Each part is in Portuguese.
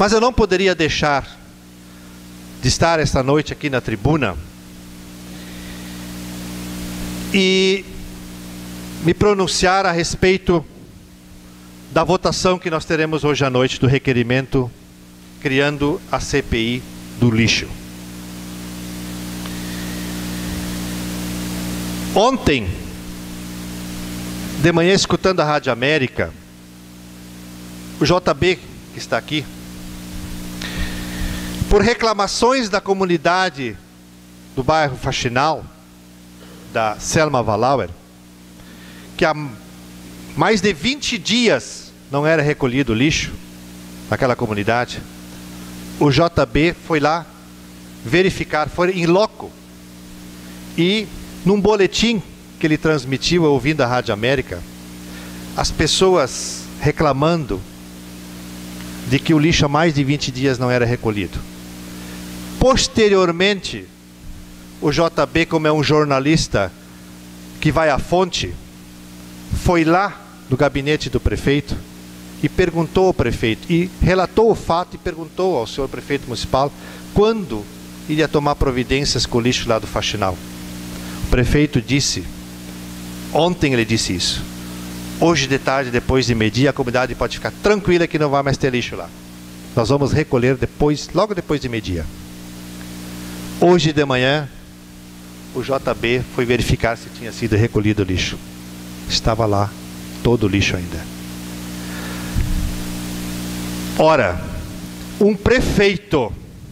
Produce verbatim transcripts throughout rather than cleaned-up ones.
Mas eu não poderia deixar de estar esta noite aqui na tribuna e me pronunciar a respeito da votação que nós teremos hoje à noite do requerimento criando a C P I do lixo. Ontem, de manhã, escutando a Rádio América, o J B, que está aqui, por reclamações da comunidade do bairro Faxinal, da Selma Valauer, que há mais de vinte dias não era recolhido lixo naquela comunidade, o J B foi lá verificar, foi em loco, e num boletim que ele transmitiu ouvindo a Rádio América, as pessoas reclamando de que o lixo há mais de vinte dias não era recolhido. Posteriormente, o J B, como é um jornalista que vai à fonte, foi lá no gabinete do prefeito e perguntou ao prefeito, e relatou o fato e perguntou ao senhor prefeito municipal quando iria tomar providências com o lixo lá do Faxinal. O prefeito disse, ontem ele disse isso, hoje de tarde, depois de meio-dia, a comunidade pode ficar tranquila que não vai mais ter lixo lá. Nós vamos recolher depois, logo depois de meio-dia. Hoje de manhã, o J B foi verificar se tinha sido recolhido o lixo. Estava lá todo o lixo ainda. Ora, um prefeito,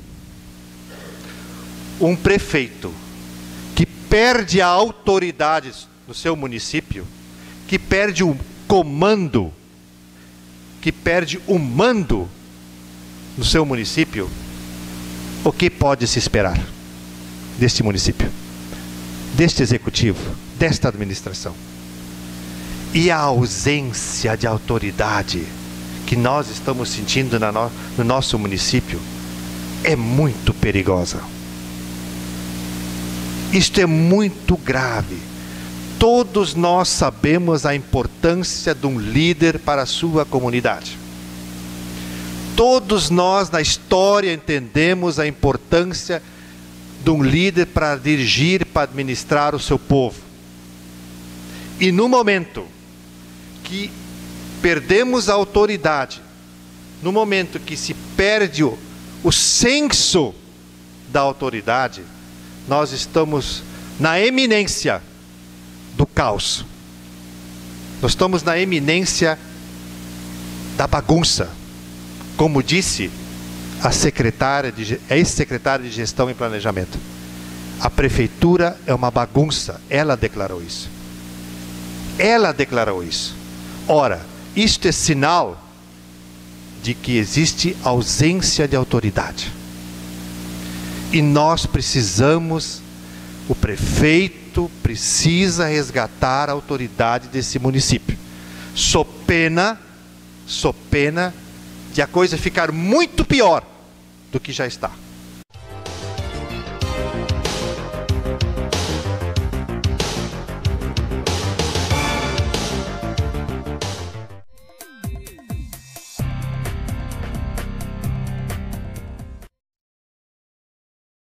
um prefeito que perde a autoridade no seu município, que perde o comando, que perde o mando no seu município, o que pode se esperar deste município, deste executivo, desta administração? E a ausência de autoridade que nós estamos sentindo na no, no nosso município é muito perigosa. Isto é muito grave. Todos nós sabemos a importância de um líder para a sua comunidade. Todos nós na história entendemos a importância de um líder para dirigir, para administrar o seu povo. E no momento que perdemos a autoridade, no momento que se perde o, o senso da autoridade, nós estamos na eminência do caos. Nós estamos na eminência da bagunça. Como disse a secretária de, a ex-secretária de Gestão e Planejamento, a prefeitura é uma bagunça. Ela declarou isso. Ela declarou isso. Ora, isto é sinal de que existe ausência de autoridade. E nós precisamos, o prefeito precisa resgatar a autoridade desse município. Sou pena, sou pena de a coisa ficar muito pior do que já está.